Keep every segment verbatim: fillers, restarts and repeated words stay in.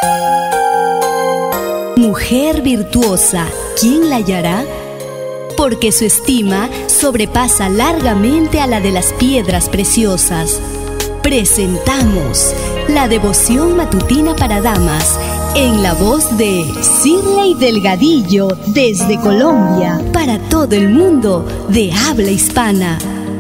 Mujer virtuosa, ¿quién la hallará? Porque su estima sobrepasa largamente a la de las piedras preciosas. Presentamos la devoción matutina para damas en la voz de Shirley Delgadillo desde Colombia para todo el mundo de habla hispana.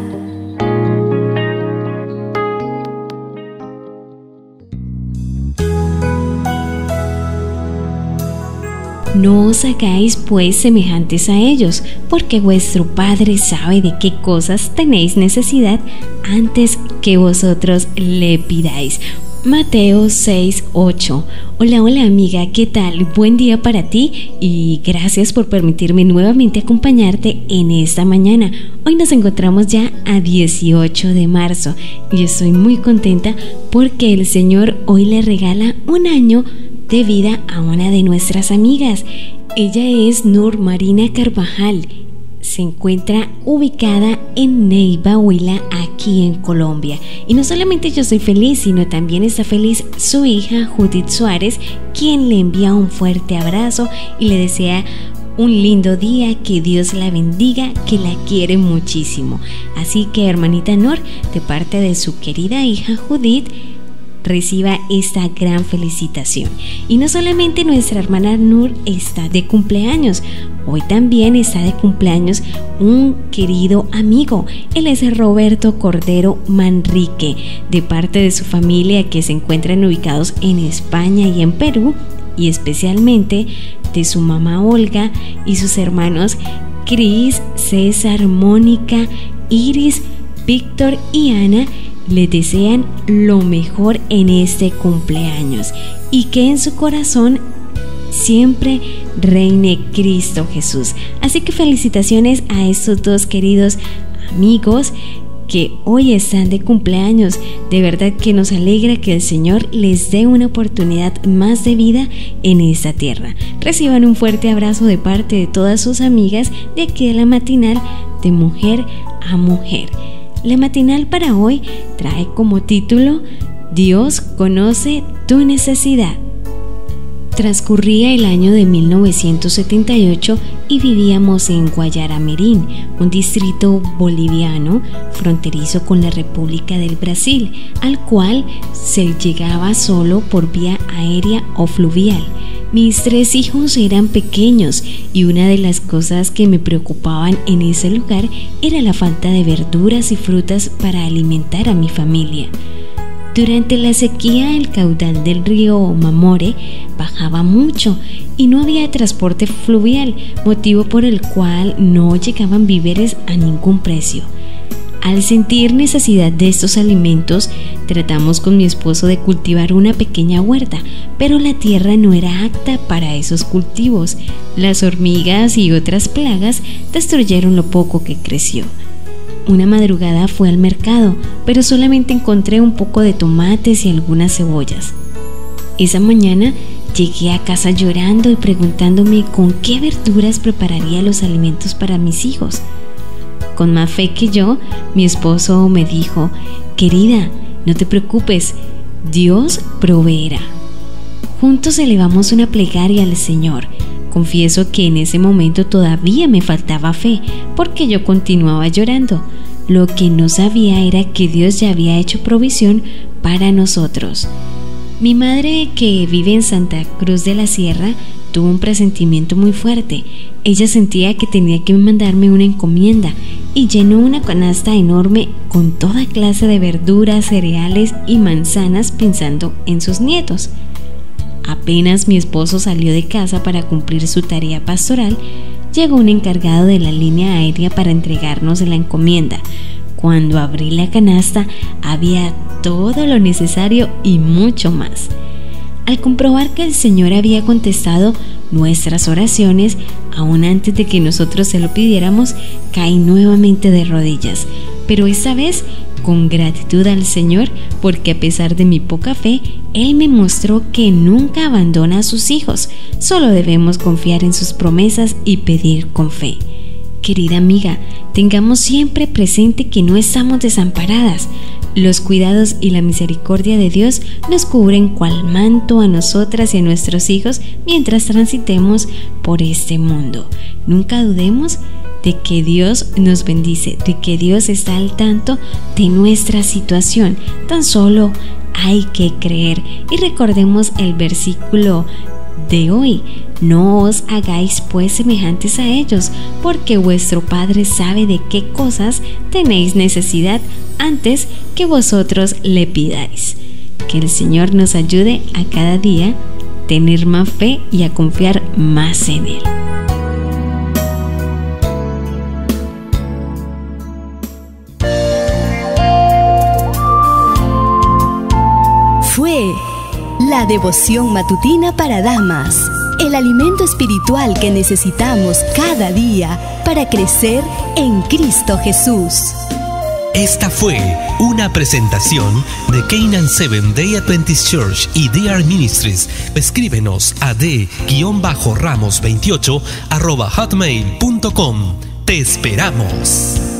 No os hagáis pues semejantes a ellos, porque vuestro Padre sabe de qué cosas tenéis necesidad antes que vosotros le pidáis. Mateo seis ocho. Hola, hola amiga, ¿qué tal? Buen día para ti y gracias por permitirme nuevamente acompañarte en esta mañana. Hoy nos encontramos ya a dieciocho de marzo y estoy muy contenta porque el Señor hoy le regala un año de vida a una de nuestras amigas. Ella es Nur Marina Carvajal. Se encuentra ubicada en Neiva, Huila, aquí en Colombia. Y no solamente yo soy feliz, sino también está feliz su hija Judith Suárez, quien le envía un fuerte abrazo y le desea un lindo día, que Dios la bendiga, que la quiere muchísimo. Así que, hermanita Nur, de parte de su querida hija Judith, reciba esta gran felicitación. Y no solamente nuestra hermana Nur está de cumpleaños, hoy también está de cumpleaños un querido amigo. Él es Roberto Cordero Manrique, de parte de su familia que se encuentran ubicados en España y en Perú, y especialmente de su mamá Olga y sus hermanos Cris, César, Mónica, Iris, Víctor y Ana. Le desean lo mejor en este cumpleaños y que en su corazón siempre reine Cristo Jesús. Así que felicitaciones a estos dos queridos amigos que hoy están de cumpleaños. De verdad que nos alegra que el Señor les dé una oportunidad más de vida en esta tierra. Reciban un fuerte abrazo de parte de todas sus amigas de aquí de la matinal de Mujer a Mujer. La matinal para hoy trae como título Dios conoce tu necesidad. Transcurría el año de mil novecientos setenta y ocho y vivíamos en Guayaramerín, un distrito boliviano fronterizo con la República del Brasil, al cual se llegaba solo por vía aérea o fluvial. Mis tres hijos eran pequeños y una de las cosas que me preocupaban en ese lugar era la falta de verduras y frutas para alimentar a mi familia. Durante la sequía el caudal del río Mamore bajaba mucho y no había transporte fluvial, motivo por el cual no llegaban víveres a ningún precio. Al sentir necesidad de estos alimentos, tratamos con mi esposo de cultivar una pequeña huerta, pero la tierra no era apta para esos cultivos. Las hormigas y otras plagas destruyeron lo poco que creció. Una madrugada fui al mercado, pero solamente encontré un poco de tomates y algunas cebollas. Esa mañana llegué a casa llorando y preguntándome con qué verduras prepararía los alimentos para mis hijos. Con más fe que yo, mi esposo me dijo: querida, no te preocupes, Dios proveerá. Juntos elevamos una plegaria al Señor. Confieso que en ese momento todavía me faltaba fe, porque yo continuaba llorando. Lo que no sabía era que Dios ya había hecho provisión para nosotros. Mi madre, que vive en Santa Cruz de la Sierra, tuvo un presentimiento muy fuerte. Ella sentía que tenía que mandarme una encomienda y llenó una canasta enorme con toda clase de verduras, cereales y manzanas pensando en sus nietos. Apenas mi esposo salió de casa para cumplir su tarea pastoral, llegó un encargado de la línea aérea para entregarnos la encomienda. Cuando abrí la canasta, había todo lo necesario y mucho más. Al comprobar que el Señor había contestado nuestras oraciones, aún antes de que nosotros se lo pidiéramos, caí nuevamente de rodillas, pero esta vez con gratitud al Señor, porque a pesar de mi poca fe, Él me mostró que nunca abandona a sus hijos, solo debemos confiar en sus promesas y pedir con fe. Querida amiga, tengamos siempre presente que no estamos desamparadas. Los cuidados y la misericordia de Dios nos cubren cual manto a nosotras y a nuestros hijos mientras transitemos por este mundo. Nunca dudemos de que Dios nos bendice, de que Dios está al tanto de nuestra situación. Tan solo hay que creer. Y recordemos el versículo de hoy: no os hagáis pues semejantes a ellos, porque vuestro Padre sabe de qué cosas tenéis necesidad antes que vosotros le pidáis. Que el Señor nos ayude a cada día a tener más fe y a confiar más en Él. Fue la devoción matutina para damas, el alimento espiritual que necesitamos cada día para crecer en Cristo Jesús. Esta fue una presentación de Canaan Seventh Day Adventist Church y D R Ministries. Escríbenos a d ramos veintiocho arroba hotmail punto com. Te esperamos.